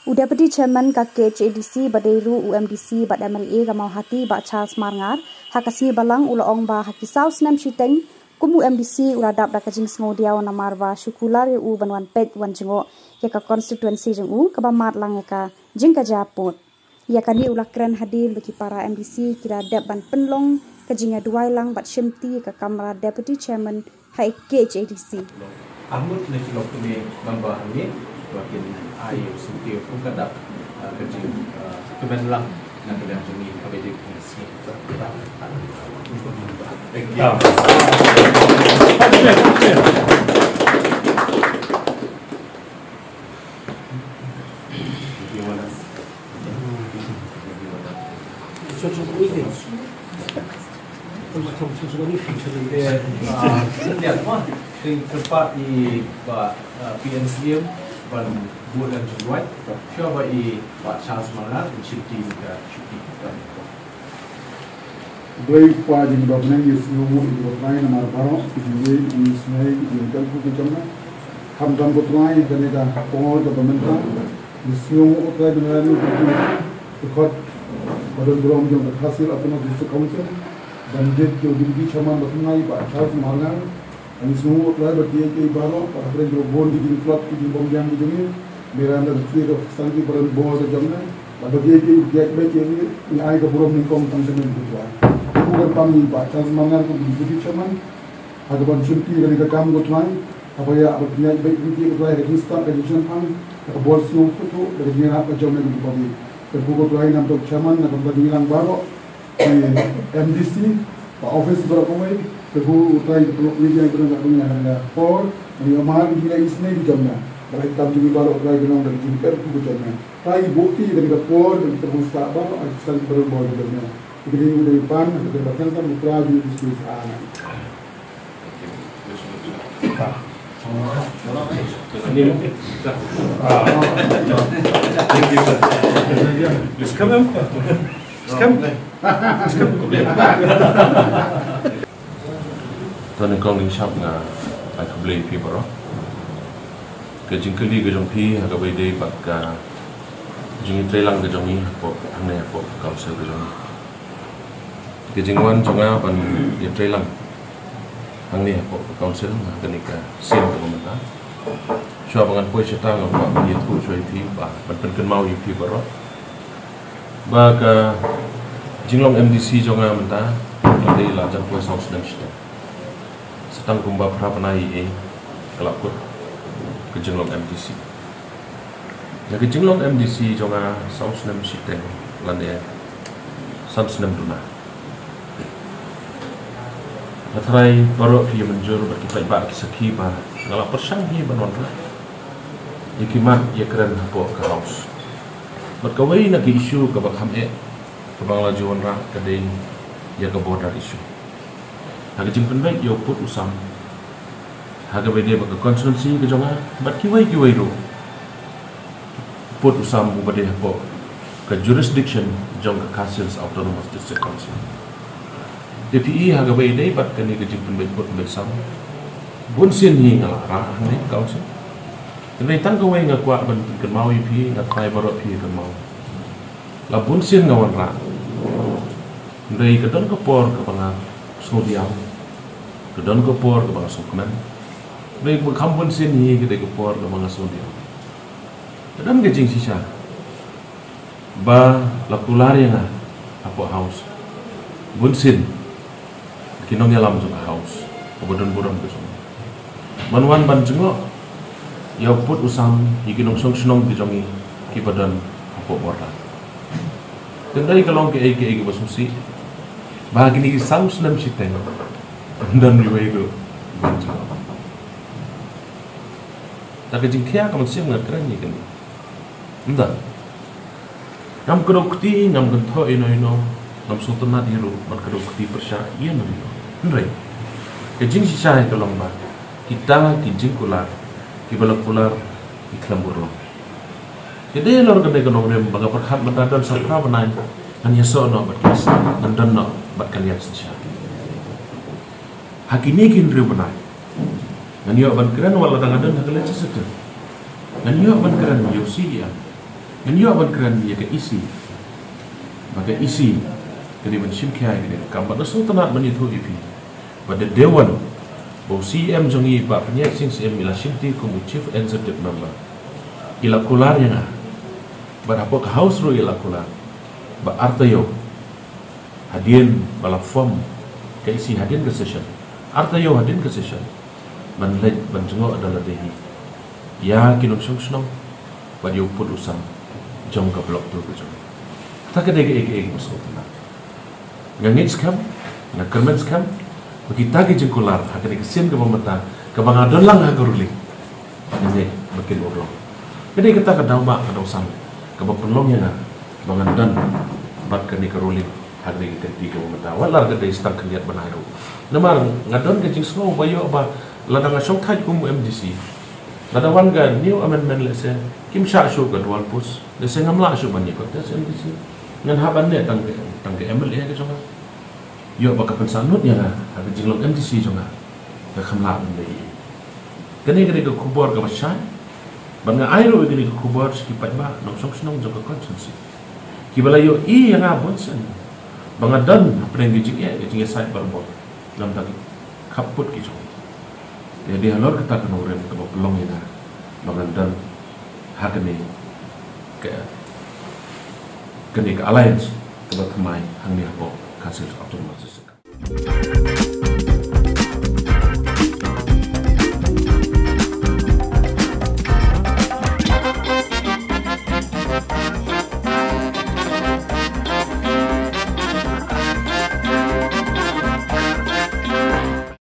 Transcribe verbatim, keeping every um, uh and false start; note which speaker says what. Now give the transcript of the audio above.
Speaker 1: U Deputy Chairman ka K H A D C Badairu U M D C bad M L A ka Mauhati ba Charles Marngar hakasi balang ulaong ba hakisau snam shiteng kum U M D C uradap da kajing sngodia na marwa syukular u banwan pet wan jengo ya ka constituency jeng u ka bamat lang ya ka jing ka japut ya kani ulakran hadir bagi para M D C kira dap ban penlong kajinga duai lang bat shimti ka kamera Deputy Chairman hai K H A D C
Speaker 2: Ahmud na kilok kami member ini wakil ayu suti pun kadap kerja kemen lang na kadang jami kabedi komisi Ting tempat di P N C M ban bulan Julai, siapa i Pak Charles Marngar mencipti ke cuti kita.
Speaker 3: Doi pa jing dokna yusnu di dokna nama baru ini ini semai di tempat itu jamnya. Ham dam botrai dari dah pengor ke pemerintah yusnu utrai dengan itu ikut badan berom jam hasil apa nak disu council dan jet jo di chairman dokna Pak Charles Marngar. Ini semua orang bertiga ke baru, apa yang berbon di dalam klub di dalam yang di sini, mereka ada tujuh ke sanksi peran bos jamnya, pada dia ke dia baik ini, ini ayat keburuan mengkong tentang itu juga. Bukan kami Pak Charles Marngar itu di cuman, ada ban cimpi dari kami gotrai, apa ya apa dia baik ini gotrai register register kami, bos yang itu dari dia apa jamnya itu bagi, terbuka gotrai nampak cuman, nampak bilang baru, M D C, Pak Office berapa kali. Tebu utai peluk media yang pernah punya ada por, yang mahal gila isne di jamnya. Kalau kita jadi baru utai genong dari jingkar itu jamnya. Tapi bukti dari por dari tebu sabar, asal berbau jamnya. Jadi dari pan, dari bahkan kan mitra di diskusi anak.
Speaker 2: Thank you. Please come in. Please come. Please come.
Speaker 4: Tuan kong ling shop nga ai kable pi baro ke jingkeli ke jong pi ha ka bai dei bak ka jing trelang ke jong ni po hane po council ke jong ke jingwan jonga ban ye trelang hang ni po council ma ka ni ka sim ko mata sho bangan po cheta nga ba ye tu choi pi ba ban pen ken mau ye pi baro ba ka jinglong M D C jonga mata dei la jan po south dan shita Setang kumba prapanai e kelakut ke jenglong M D C. Ya ke jenglong M D C jonga saus nem siteng lande sans nem tuna. Natrai baru pi menjur berkipai ba kisaki ba ngala persang hi banon la. Ikimat ya keren hapo ke house. Berkawai nak isu ke bakham e ke bangla juan ra ke dei ya ke border isu. Haga jimpen baik yo put usam. Haga bede baka konstituensi ke jonga bat kiwai kiwai ro. Put usam ubade hapo ke jurisdiction jonga Castles Autonomous District Council. D P I haga bede bat kani ke jimpen baik put besam. Bun sin hi ngala ra ni council. Kene tang ko wai ngakwa ban ke mau pi ngakai baro pi ke mau. La bun sin ngawan ra. Ndai ke don ke por ke banga Sodiam, kedon kopor ke bangsa Sukman, baik berkampun sini kita kopor ke bangsa Sodiam. Kedon kecing sisa, ba lakular yang apa house, bunsin, kinong yalam juga house, kemudian buram ke semua. Manwan banjenglo, ya put usam, ikinong song senong dijongi, kibadan apa borda. Kendai kalau ke ege ege basusi. Bahagi ni saus nam siteng dan riwaydo banjir. Tapi jingkia kamu siap ngerti ni kan? Entah. Nam kerukti nam gentho ino ino nam sultan nadiru nam kerukti persya iya nam ino. Enrai. Kejing sisa itu lomba. Kita kijing kular, kibalak kular iklambur lom. Jadi lor kedai kenong dem baga perhat bentadan sapra benai. Hanya sono berkis, dan no berkalian saja. Hakini kin riu benai. Nganyo ban keren wala tangadan hakale sesuatu. Nganyo ban keren yosi ya. Menyo aban kran ya ke isi. Maka isi kini men sim kya ini kambat na so tanat men itu ipi. Pada dewan bo C M jongi pa penyek sing C M ila simti kumu chief executive member. Ila kular yang ah. Pada pok house ro ila kular. Ba artayo hadin bala form ke isi hadin ke session. Artayo hadin ke session. Man lej ban jengo adalah dehi. Ya kinum song snong pada uput usam jong ka blok tu ke jong. Tak ada ege ege ege masuk tanah. Ngangit skam, nak kermet skam, bagi tagi jengkular, akan dikesin ke pemerintah, ke bangadon lang hagurli. Ini makin urung. Jadi kita kadang mak kadang sam, ke penolong yang bangadon, bat kini keruling, hari kita tiga pemerintah. Walar ke dari stang keliat benaru. Namar ngadon ke jeng semua bayo apa, ladang asong taj kum M D C. Ladawan ga new amendment lese, kim syak syuk ke dual pus, lese ngamla syuk banyak kota M D C. Ngan haban ne tang tang ke M L A ke jonga yo ba ka pensanut ya ha ke jinglok M D C jonga ka khamla ne kene kene ko kubor ka bashan ban nga airo kene ko kubor ski pat ba nok sok snong joka consensus ki bala yo i yang abon sen bangadan apreng gi jing ya jing side barbo lam tak kaput ki jonga jadi halor kita kan orang ke belong ina bangadan ha kene ke Kenik Alliance kebat kemai hang ni apa kasil otomatis.